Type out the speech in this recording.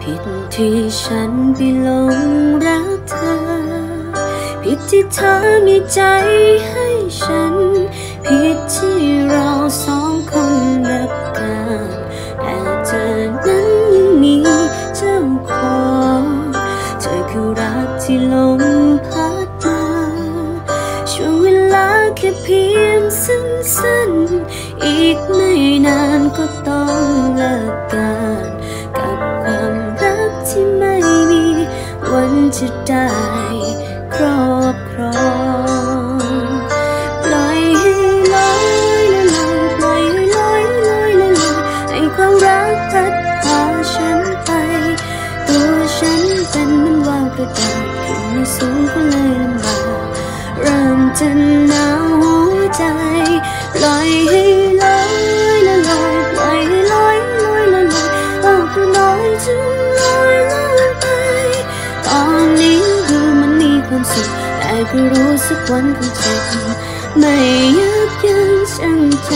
ผิดที่ฉันไปหลงรักเธอผิดที่เธอมีใจให้ฉันผิดที่เราสองคนรักกันแต่เธอนั้นยังมีเจ้าของเธอคือรักที่ลมพัดมาช่วงเวลาแค่เพียงสั้นๆอีกไม่นานก็ต้องเลิกกันกับความรักที่ไม่มีวันจะได้ครอบครองปล่อยให้ลอยละลอยปล่อยให้ลอยลอยละลอยให้ความรักพัดพาฉันไปตัวฉันเป็นเหมือนว่าวกระดาษขึ้นไม่สูงก็เลยลำบากเริ่มจะหนาวหัวใจปล่อยให้ลอยละลอยปล่อยให้ลอยลอยละลอยโอ้ก็ลอยจนลอยลอยไปตอนนี้ดูมันมีความสุขแต่ก็รู้สักวันคงเจ็บไม่ยับยั้งชั่งใจ